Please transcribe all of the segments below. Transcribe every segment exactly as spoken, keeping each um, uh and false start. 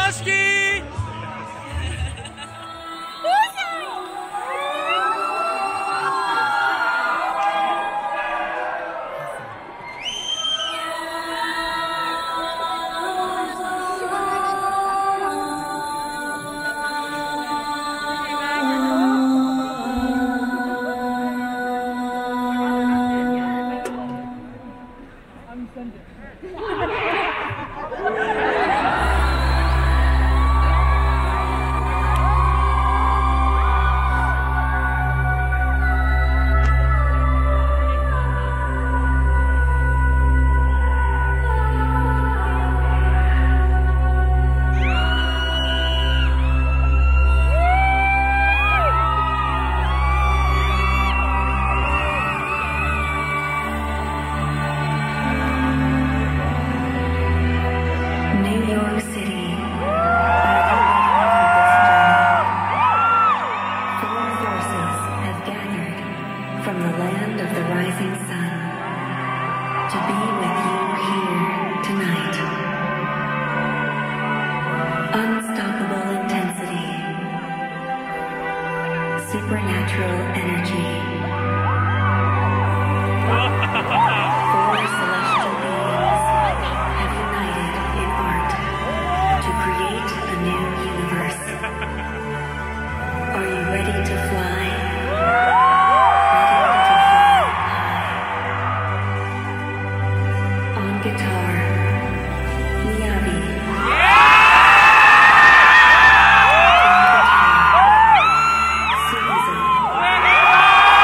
Husky! From the land of the rising sun, to be with you here tonight. Unstoppable intensity, supernatural energy. Four celestial beings have united in art to create a new universe. Are you ready to fly? Guitar, Miyavi. Yeah! Susan.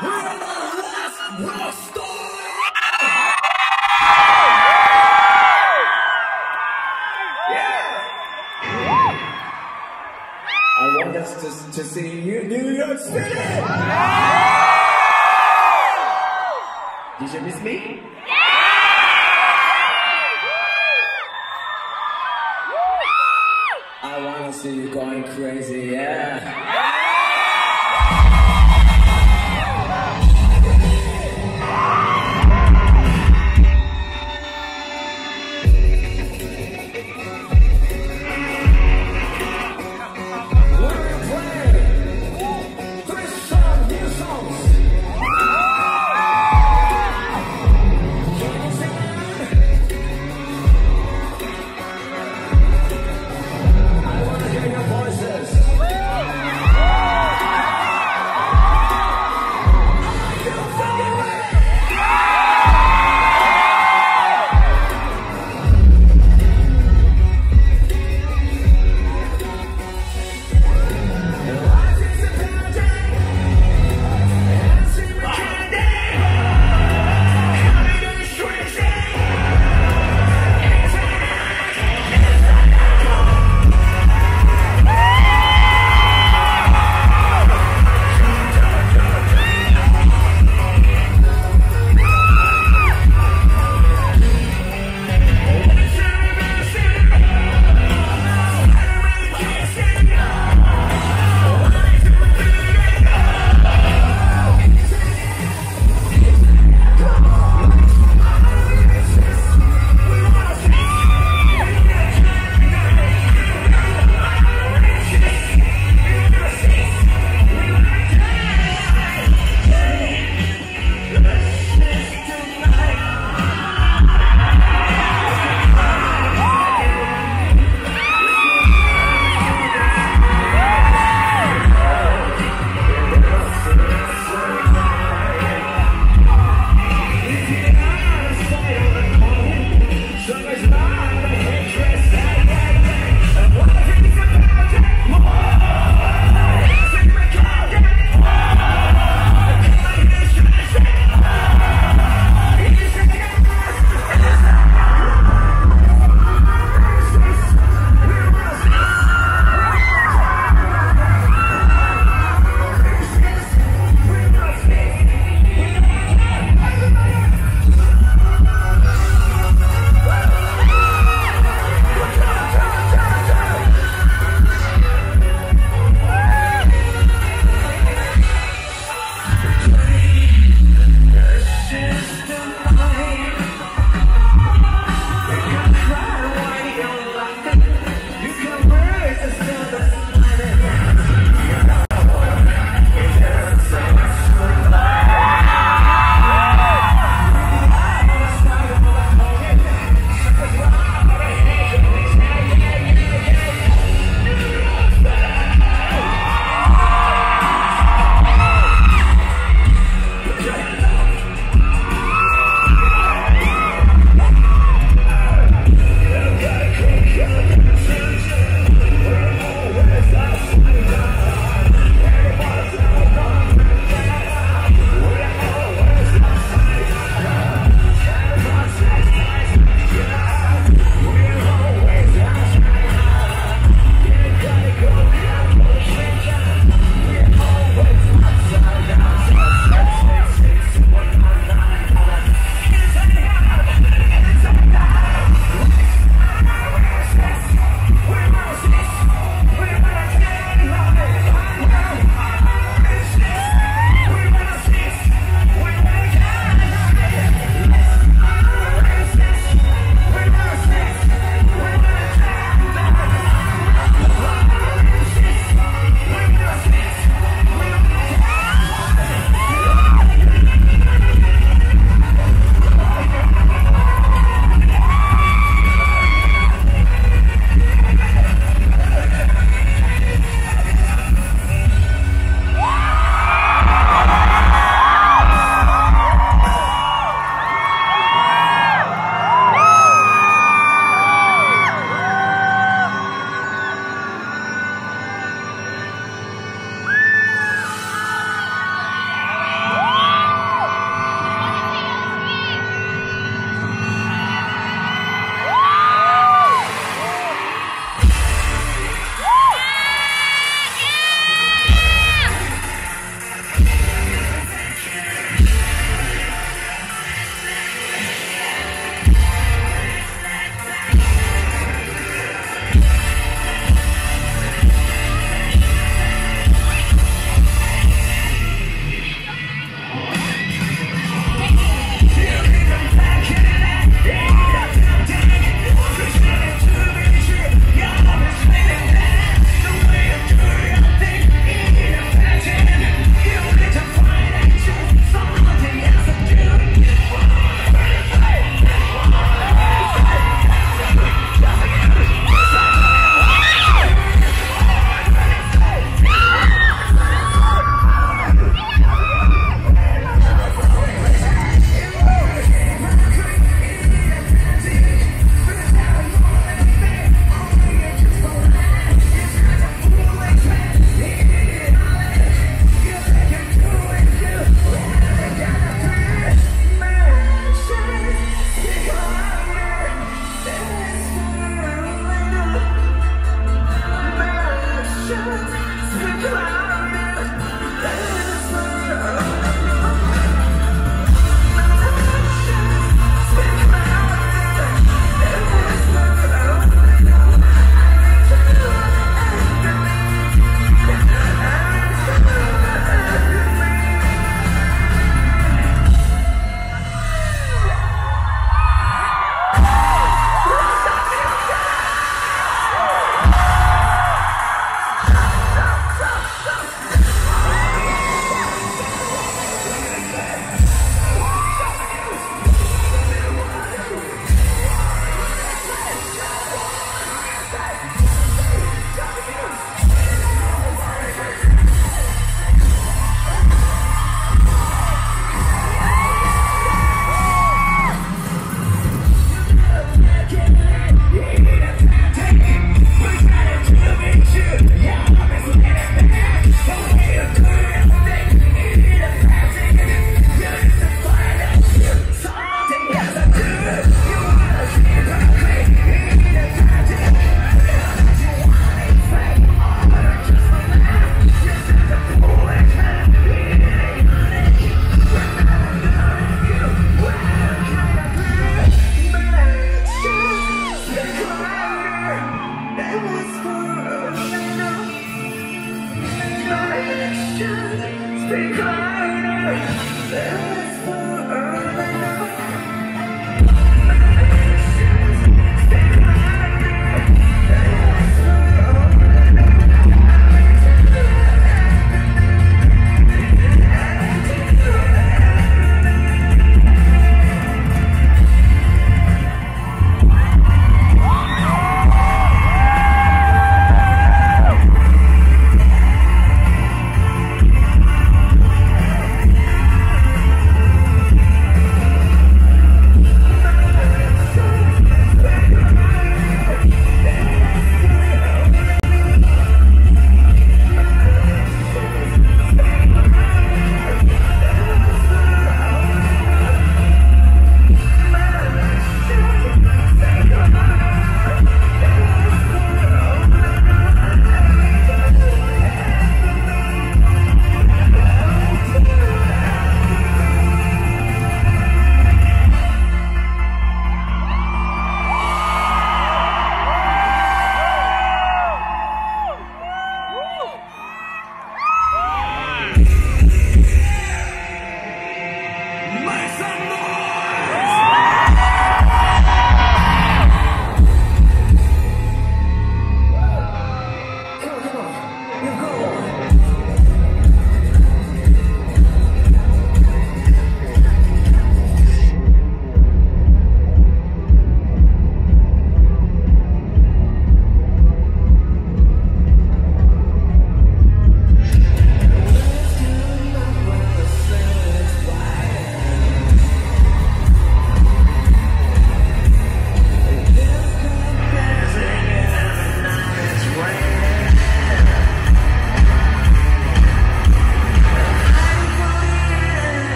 I want us to, to see you, New York City! Did you miss me? I want to see you going crazy, yeah!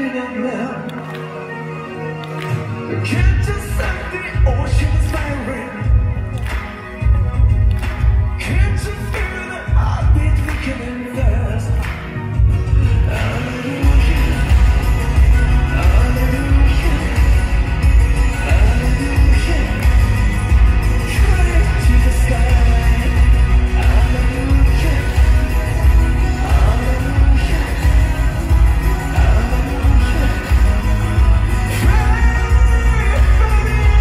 up now. Can't you sense the ocean's firing? Can't you feel the heartbeat weakening fast? Hallelujah, hallelujah, hallelujah. Cry to the sky. Hallelujah, hallelujah, hallelujah. Cry for me.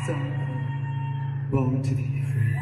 Some born to be free.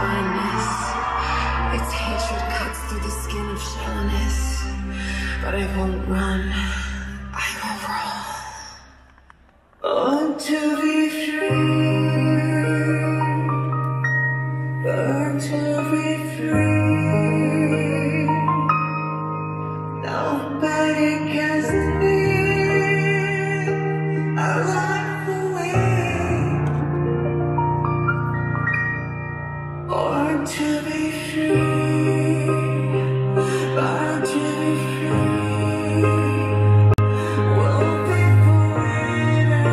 blindness. Its hatred cuts through the skin of shallowness. But I won't run. I will roll. Want to be free. Want to be free. Nobody can steal our life away. Want to be free. Want to be free. We'll be forever.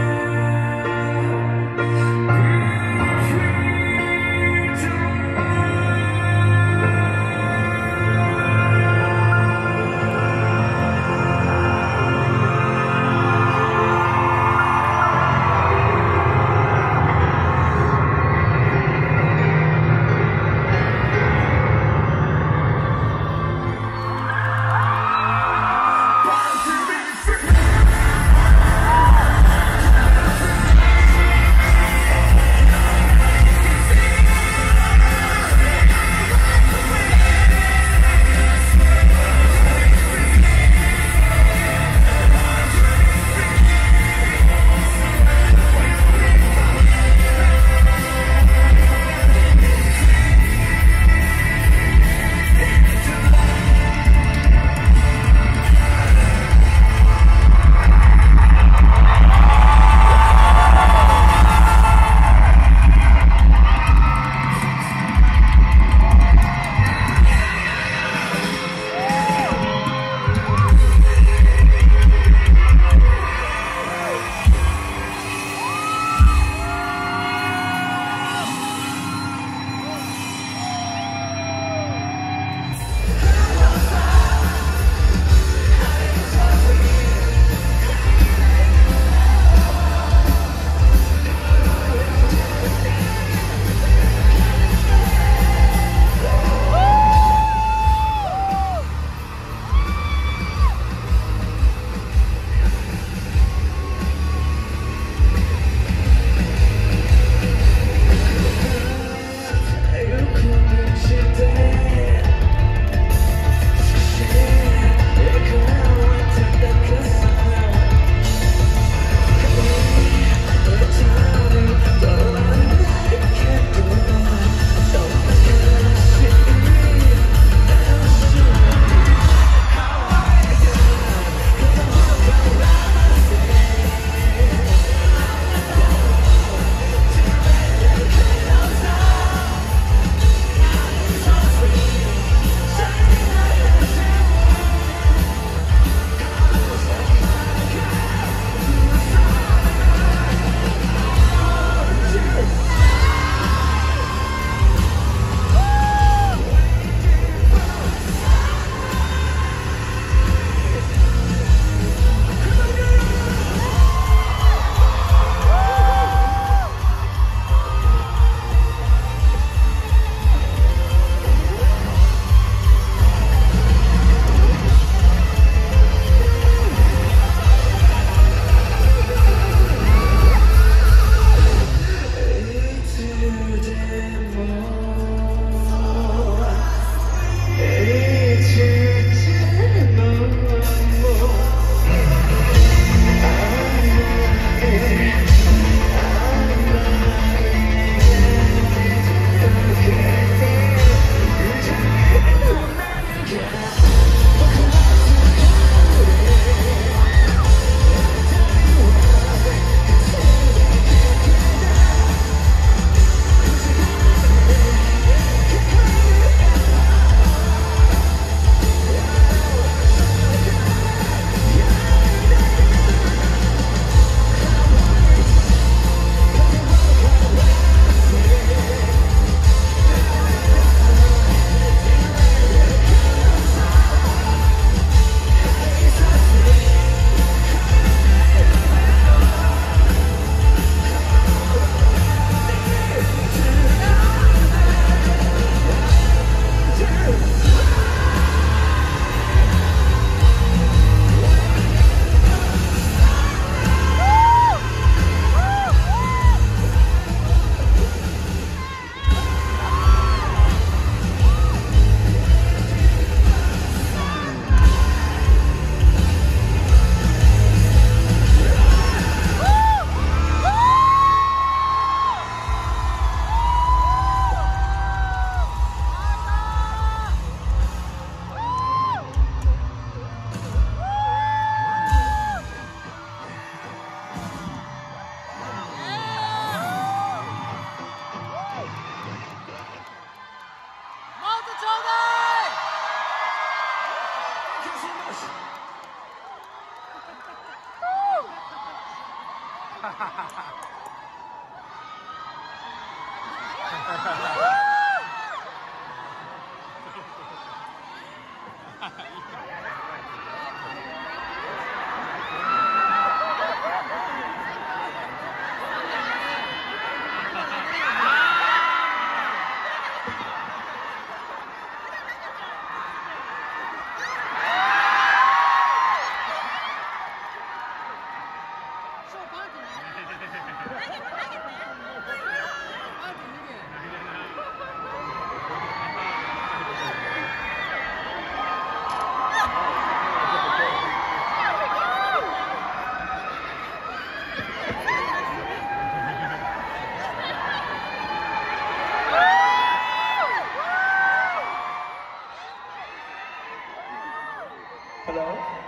Hello?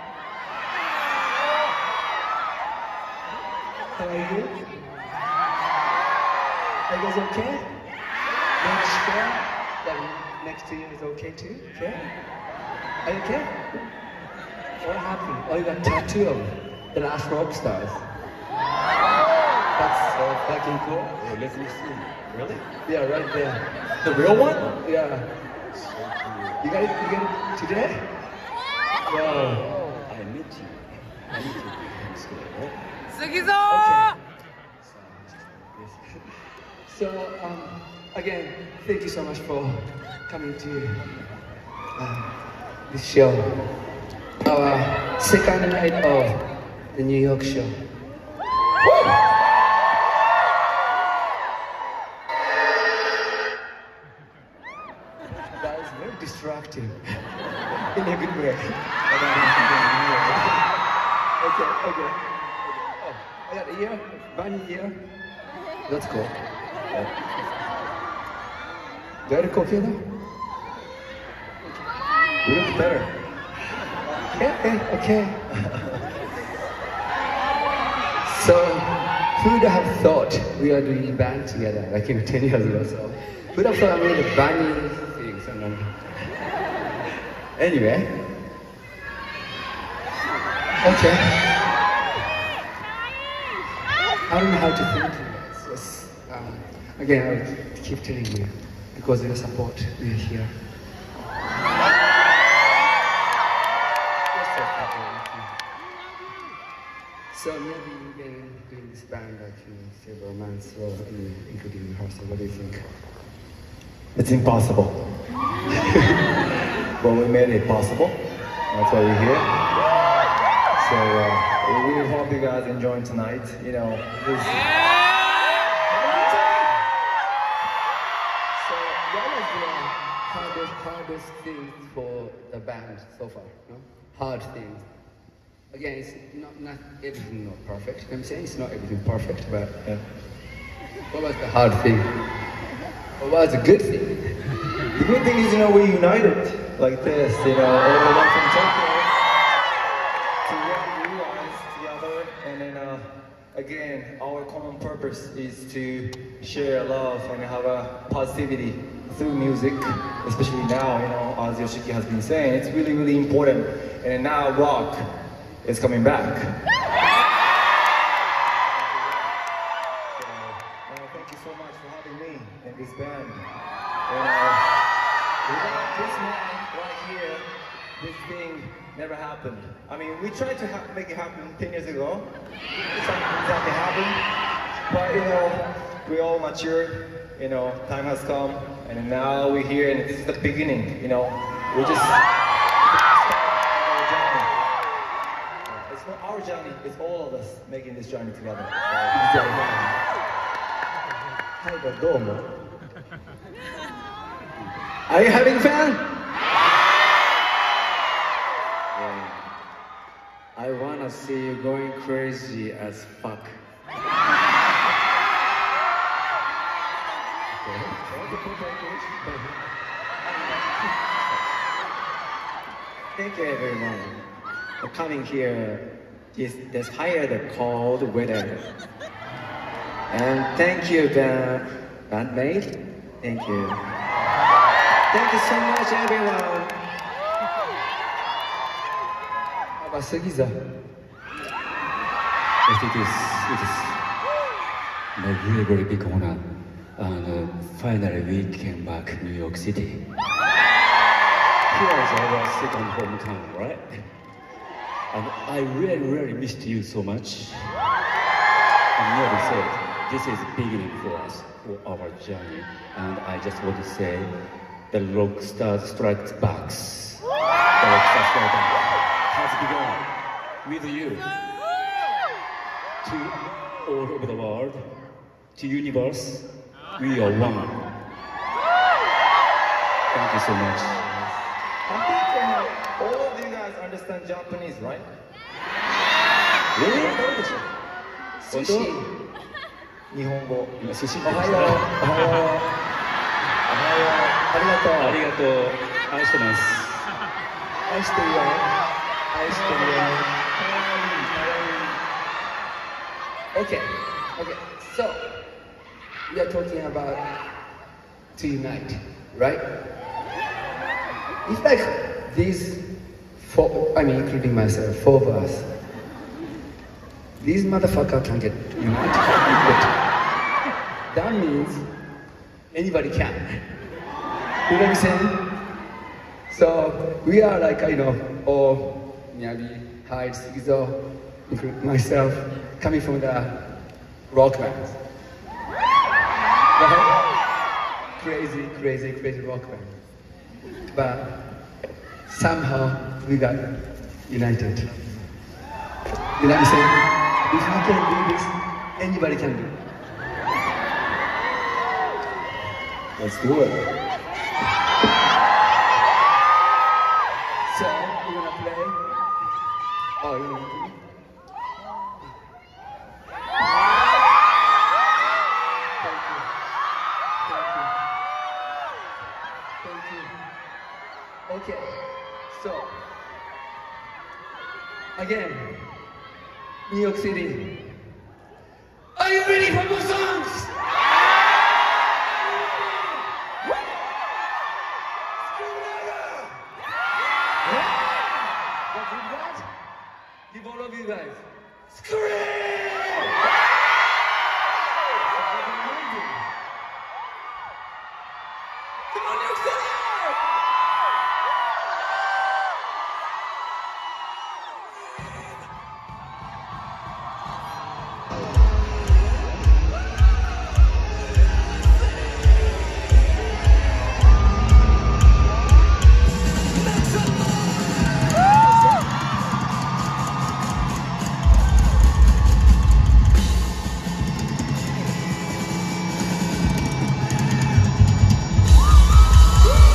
How are you? Are you guys okay? Next chair? That next to you is okay too? Okay? Are you okay? What happened? Oh, you got a tattoo of the last rock stars. That's so fucking cool. Oh, let me see. Really? Yeah, right there. The real one? Yeah. So cool. You got it, you got it today? Wow. I met you. I met you. It's good, right? Okay. So, um, again, thank you so much for coming to uh, this show. Our second night of the New York show. That is very distracting in a good way. Okay, okay. Oh, I got a ear, bunny ear. That's cool. Do I look okay though? You look better. Okay, okay. So, who would have thought we are doing a band together, like in ten years ago? So, who would have thought I made a bunny things and then... Anyway. Okay. I don't know how to thank you guys. Just, um, again, I'll keep telling you, because of your support, we are here. So maybe you've been doing this band like in several months, or in, including rehearsal. What do you think? It's impossible. But we made it possible. That's why we're here. So uh, we really hope you guys enjoy tonight. You know, this. So what was the hardest, hardest thing for the band so far? No? Hard things. Again, it's not, not everything not perfect. You know what I'm saying? It's not everything perfect, but Yeah. what was the hard thing? What was the good thing? The good thing is, you know, we're united like this. You know, all the way from Tokyo to where we are together, and then uh, again, our common purpose is to share love and have a positivity through music, especially now. You know, as Yoshiki has been saying, it's really, really important. And now rock is coming back. So, uh, thank you so much for having me in this band. And, uh, without this man right here, this thing never happened. I mean, we tried to ha make it happen ten years ago. Something exactly happened. But, you know, we all matured. You know, time has come. And now we're here, and this is the beginning. You know, we're just... It's not our journey, it's all of us making this journey together. Hi, but domo. Are you having fun? Yeah. I wanna see you going crazy as fuck. Thank you everyone for coming here this, despite the cold weather. And thank you the bandmate. Thank you. Thank you so much everyone. How about Sugiza? Yes, it is. It is. my really, really big honor. And uh, finally we came back New York City. Here is our second hometown, right? And I really, really missed you so much. And nearly said, this is the beginning for us, for our journey. And I just want to say, the rock star strikes back. The rock star strikes back has begun with you. To all over the world, to universe, we are one. Thank you so much. I think uh, all of you guys understand Japanese, right? Really? 寿司。 日本語。 今寿司おはよう。おはよう。おはよう。ありがとう。 ありがとう。愛してます。 愛してるよ。愛してるよ。Okay, okay. So we are talking about to unite, right? It's like these four, I mean, including myself, four of us. These motherfuckers can get united. That means anybody can. You know what I'm saying? So we are like, you know, all Miyabi, Hyde, Sugizo, including myself, coming from the rock band. Right? Crazy, crazy, crazy rock band. But somehow we got united. You know what I'm saying? If we can do this, anybody can do it. Let's do it. So we're gonna play. Oh, you know. Thank you. Thank you. Thank you. Okay. So again, New York City. Are you ready for more songs? What's with that? Give all of you guys. Scream! Come on, New York City! Woo!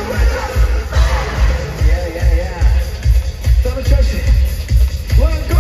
Yeah, yeah, yeah. Double Chelsea. One, go.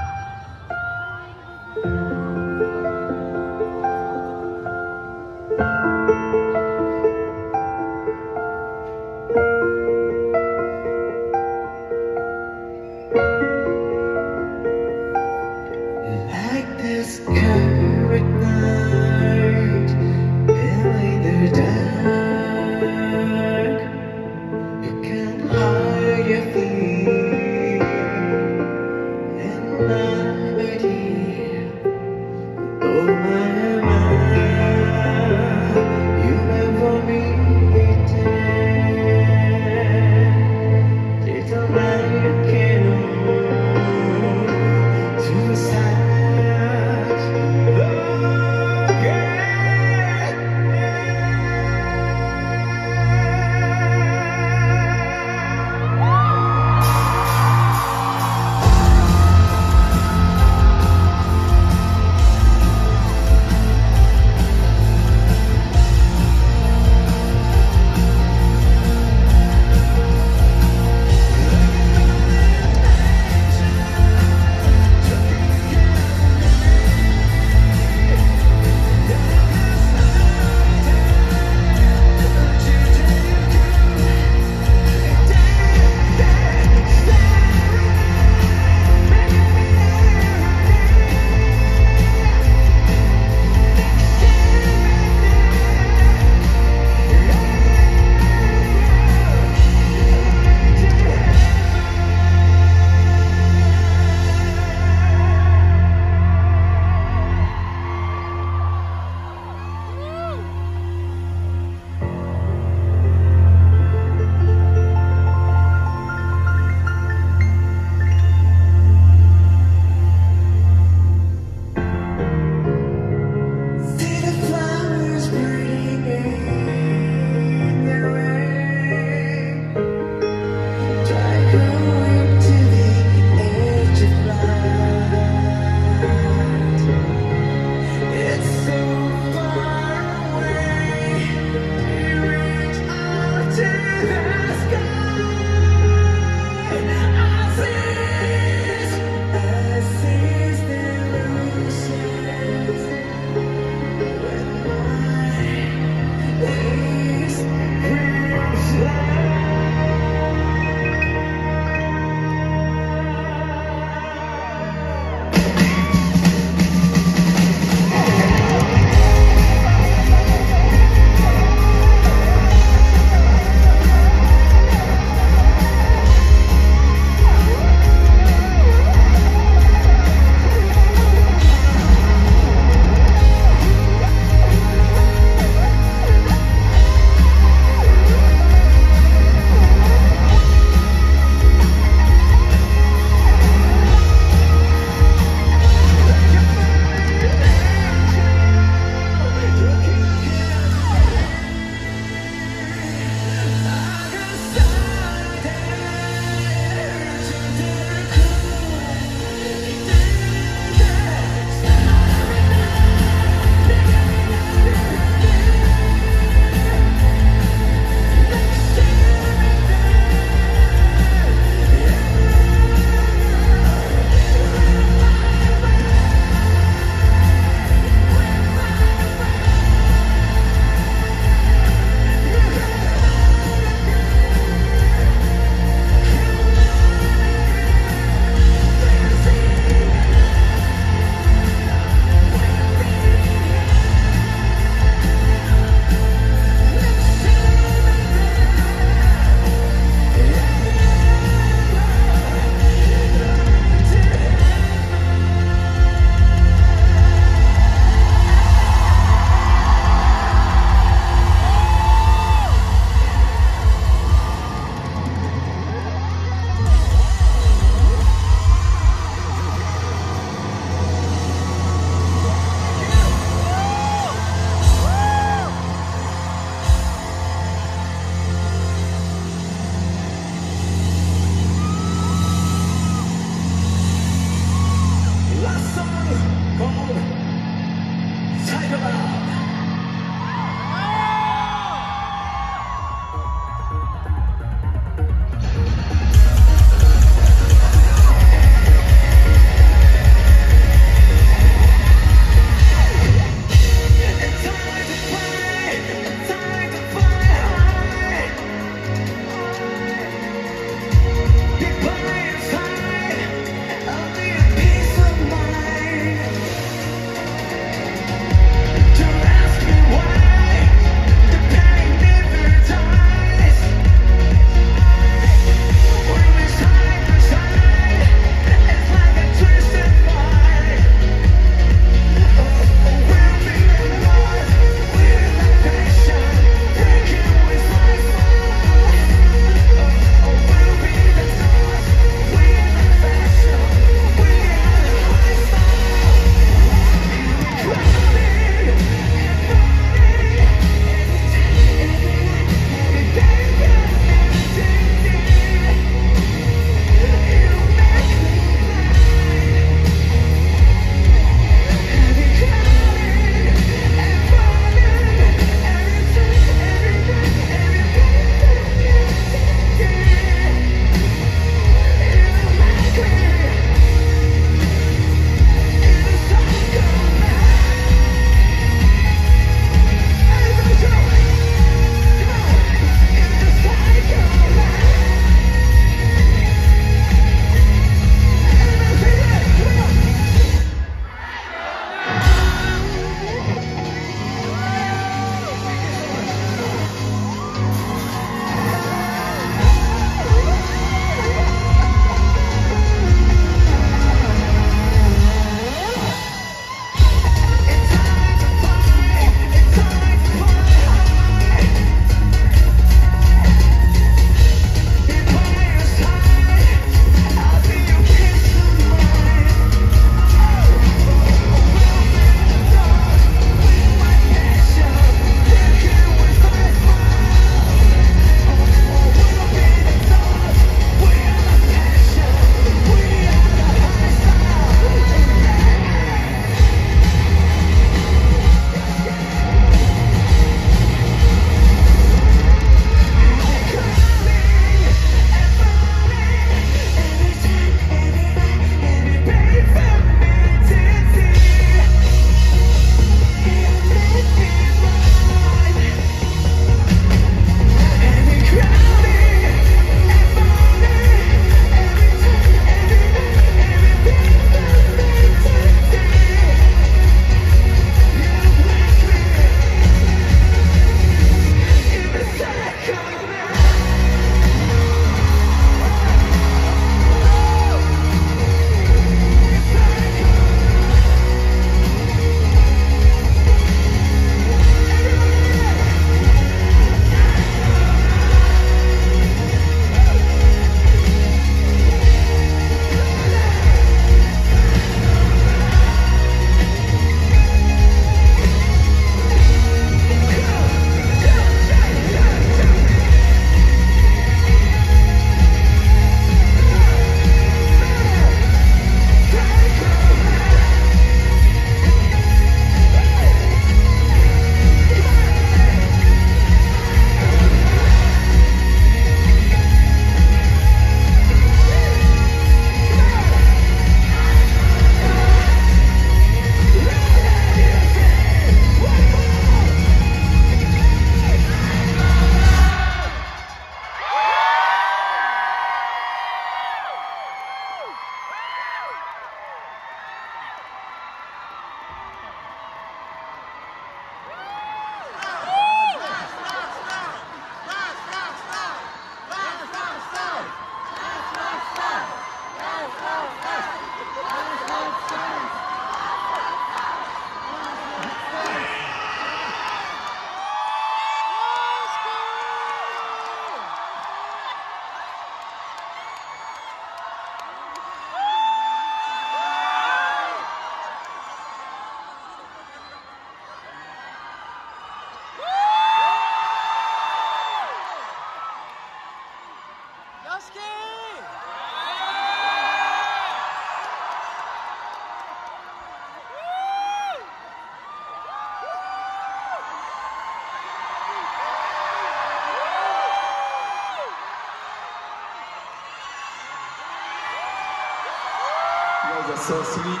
That's so sweet.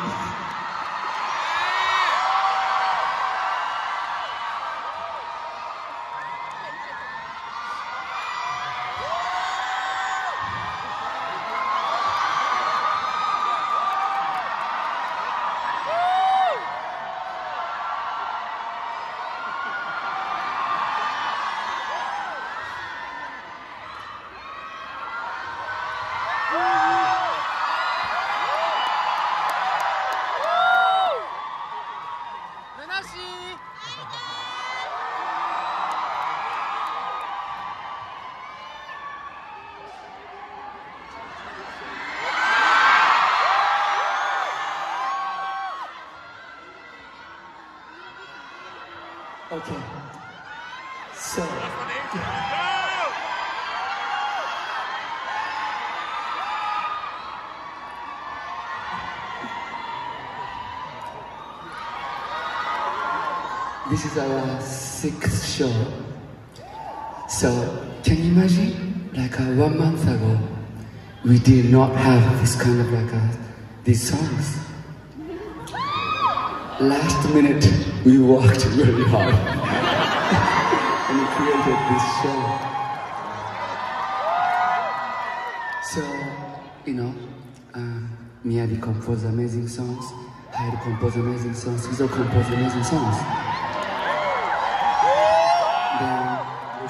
Okay. So. This is our sixth show. So, can you imagine? Like uh, one month ago, we did not have this kind of like uh, these songs. Last minute, we worked really hard and we created this show. So, you know, uh, Miyabi composed amazing songs, Hyde composed amazing songs, Izo composed amazing songs. Then,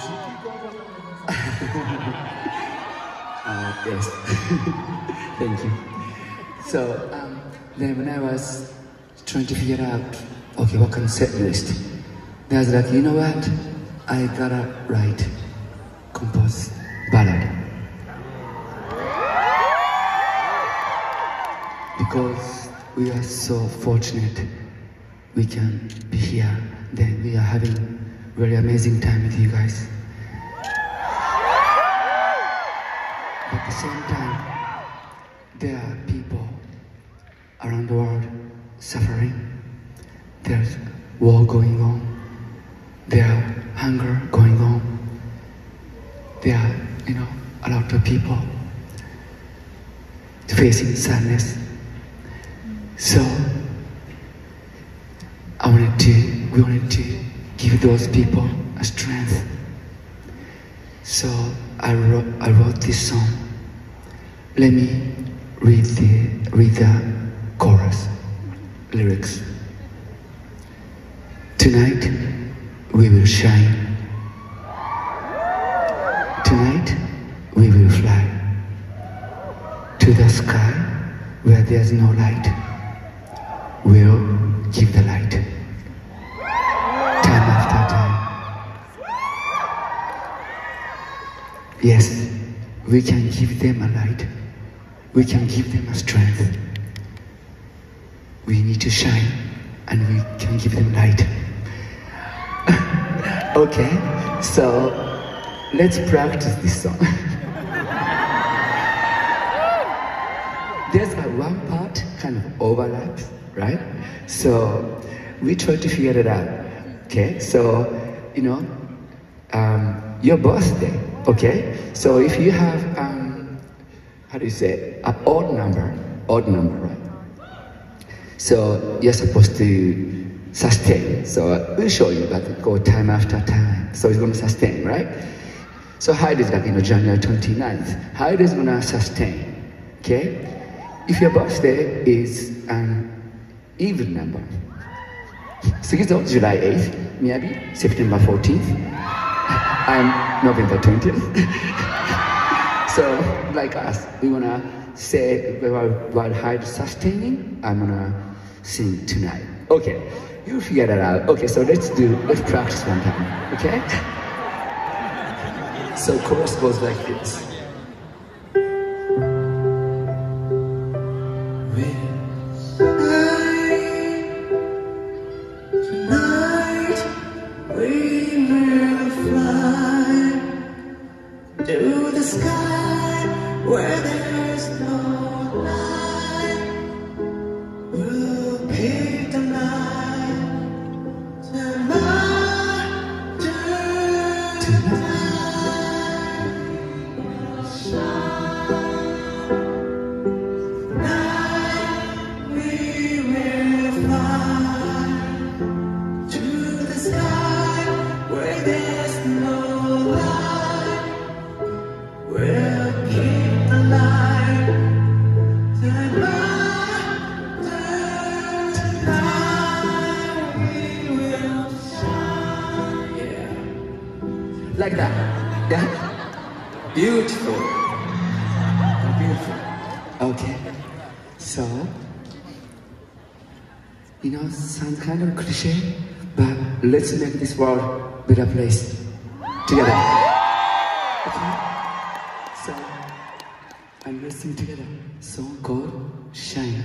uh, yes, thank you. So, um, then when I was trying to figure out, okay, what kind of set list? Then I was like, you know what? I gotta write, compose ballad. Because we are so fortunate we can be here. Then we are having really amazing time with you guys. But at the same time, there are people around the world suffering. There's war going on. There are hunger going on. There are, you know, a lot of people facing sadness. So I wanted to, we wanted to give those people a strength. So I wrote, I wrote this song. Let me read the, read the chorus. Lyrics. Tonight we will shine. Tonight we will fly to the sky where there's no light. We'll give the light. Time after time. Yes, we can give them a light. We can give them a strength. We need to shine, and we can give them light. Okay, so let's practice this song. There's a one part kind of overlaps, right? So we try to figure it out. Okay, so you know, um, your birthday. Okay, so if you have um, how do you say an odd number, odd number, right? So you're supposed to sustain. So we'll show you, but go time after time. So it's going to sustain, right? So Hyde is like, you know, January twenty-ninth. Hyde is going to sustain, okay? If your birthday is an even number, Sugizo, July eighth, Miyabi, September fourteenth, I'm November twentieth. So, like us, we want to say, while, while Hyde sustaining, I'm going to sing tonight. Okay, you figure that out. Okay, so let's do, let's practice one time, okay? So chorus goes like this. Tonight we will fly to the sky where there's no light. We'll keep the light tonight, tonight. Yeah? Beautiful. Beautiful. Okay. So, you know, sounds kind of cliche, but let's make this world a better place together. Okay? So, I'm listening together a song called Shine.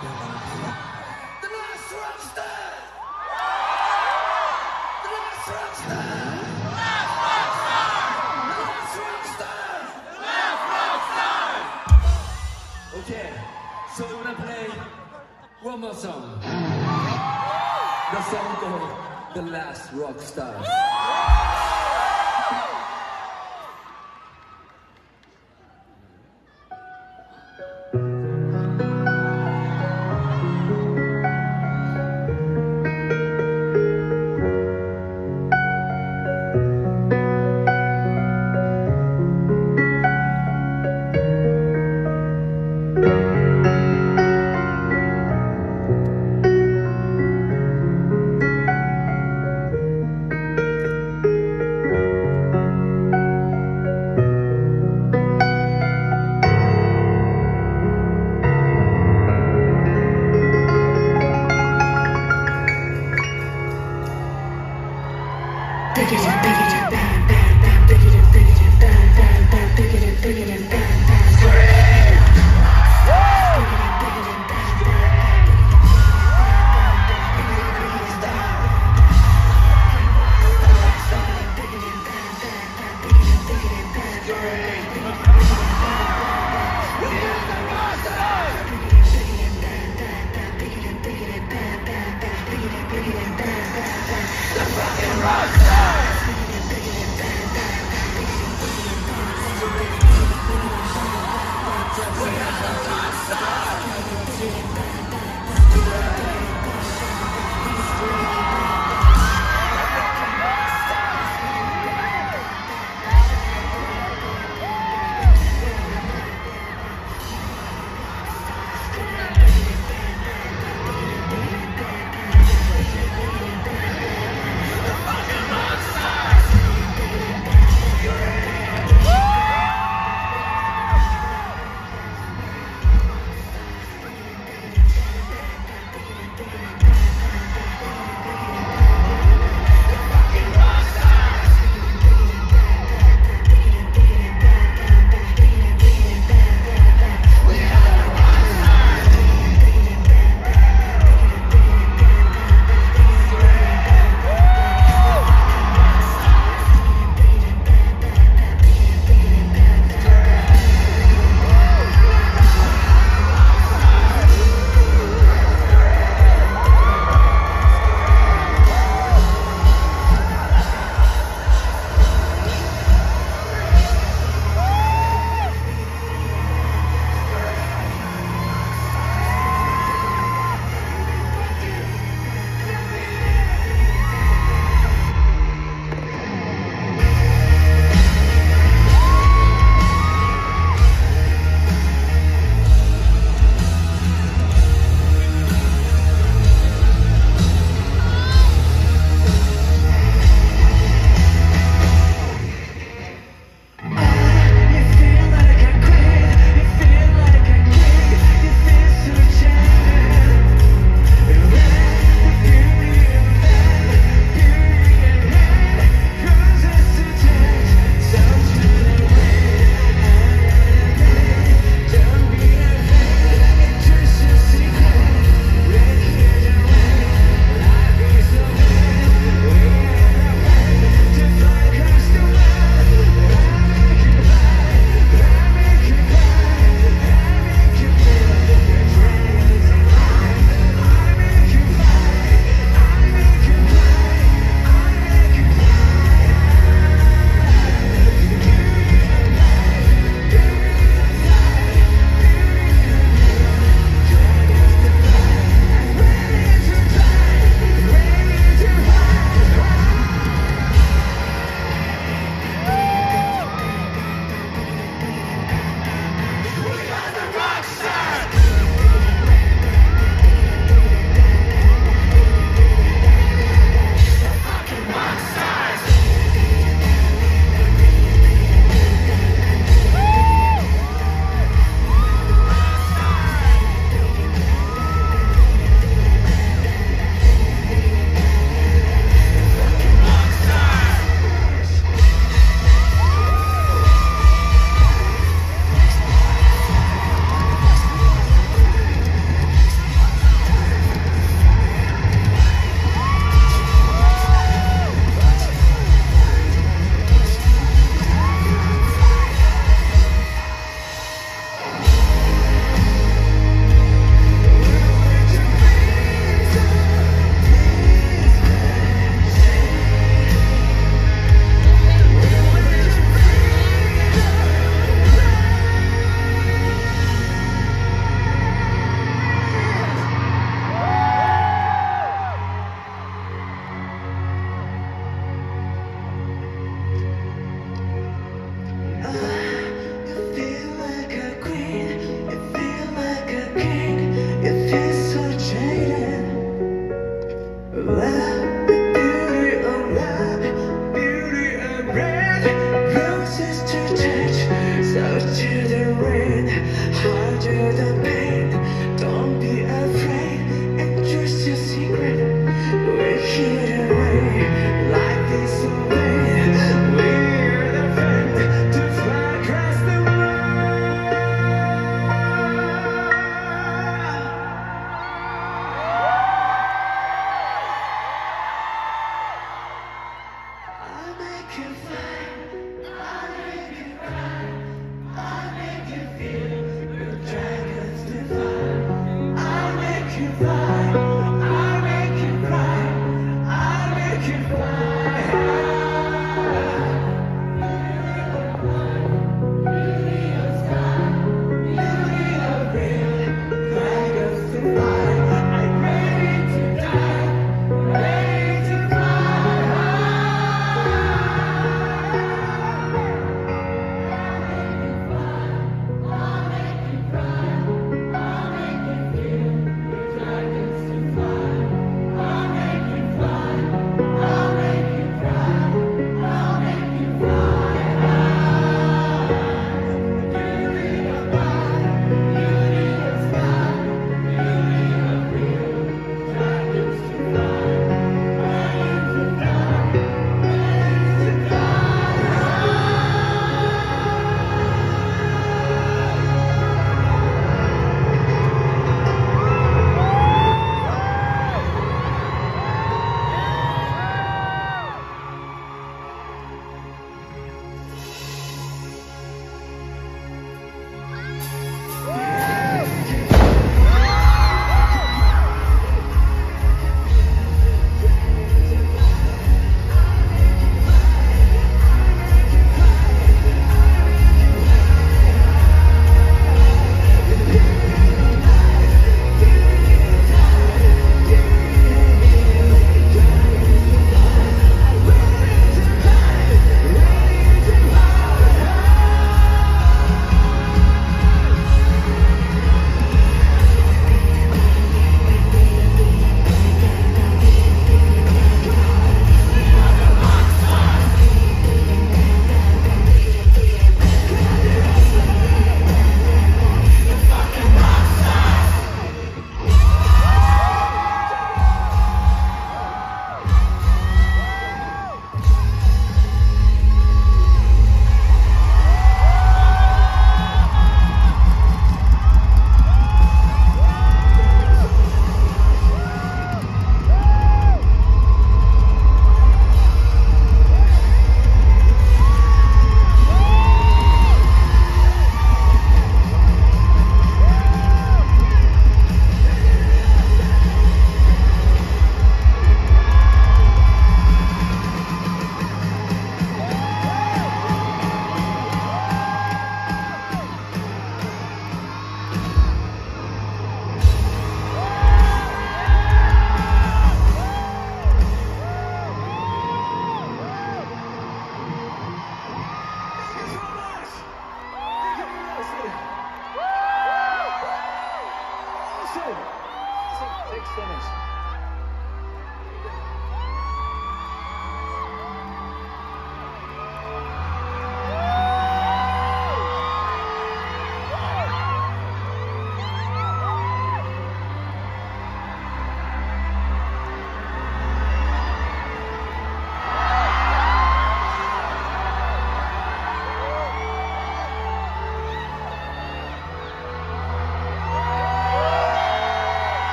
The last rock star! The last rock star! The last rock star! The last rock star! Okay, so we're gonna play one more song. The song called The Last Rock Star.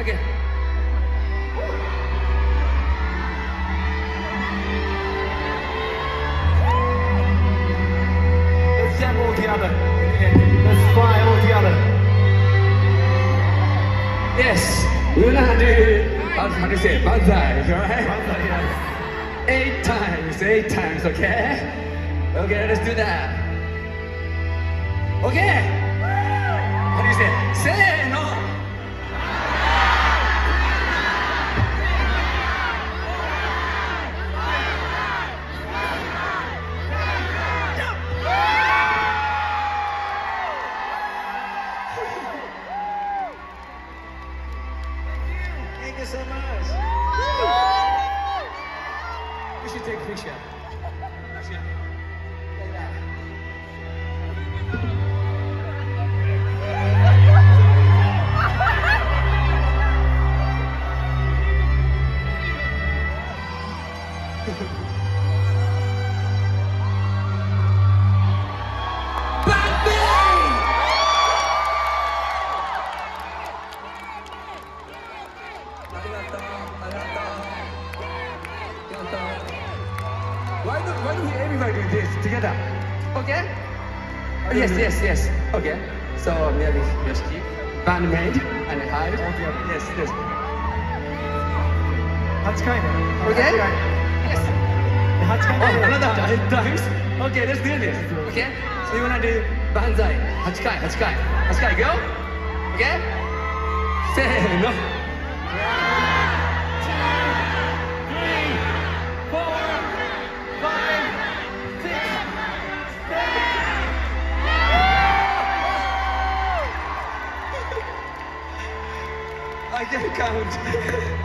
Okay. Let's jam all together. Let's fly all together. Yes, we're gonna do, how how to say, banzai, alright? Banzai, yes. Eight times, eight times, okay? Okay, let's do that. Okay? How do you say? Say no! Thank you so much. We should take a picture. We should- like that. Why do, why do we everybody do this together? Okay? Oh, yes, yes, yes. Okay. So maybe Yoshiki, bandmate, and Hyde. Yes, yes. Hachikai. Okay? Yes. Hachikai. Oh, another eight times. Okay, let's do this. Okay? So you wanna do banzai, hachikai, hachikai, hachikai, go? Okay? Say no. I can count.